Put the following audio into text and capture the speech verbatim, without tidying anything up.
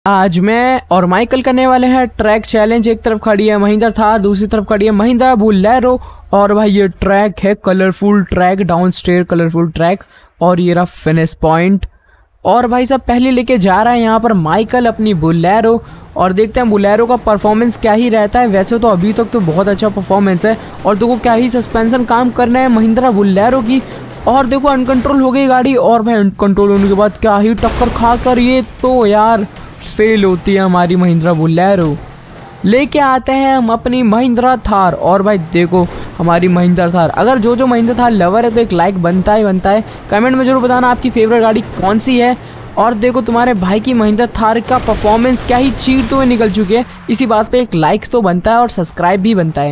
आज मैं और माइकल करने वाले हैं ट्रैक चैलेंज। एक तरफ खड़ी है महिंद्रा थार, दूसरी तरफ खड़ी है महिंद्रा बोलेरो। और भाई ये ट्रैक है colourful track, down stair colourful track. और ये रहा फिनिश पॉइंट। और भाई साहब पहले लेके जा रहा है यहाँ पर माइकल अपनी बोलेरो। और देखते हैं बोलेरो का परफॉर्मेंस क्या ही रहता है। वैसे तो अभी तक तो बहुत अच्छा परफॉर्मेंस है। और देखो क्या ही सस्पेंशन काम करना है महिंद्रा बोलेरो की। और देखो अनकंट्रोल हो गई गाड़ी। और भाई अनकंट्रोल होने के बाद क्या ही टक्कर खा कर ये तो यार फेल होती है हमारी महिंद्रा बोलेरो। लेके आते हैं हम अपनी महिंद्रा थार। और भाई देखो हमारी महिंद्रा थार, अगर जो जो महिंद्रा थार लवर है तो एक लाइक बनता ही बनता है। कमेंट में जरूर बताना आपकी फेवरेट गाड़ी कौन सी है। और देखो तुम्हारे भाई की महिंद्रा थार का परफॉर्मेंस क्या ही चीरते हुए निकल चुके हैं। इसी बात पे एक लाइक तो बनता है और सब्सक्राइब भी बनता है।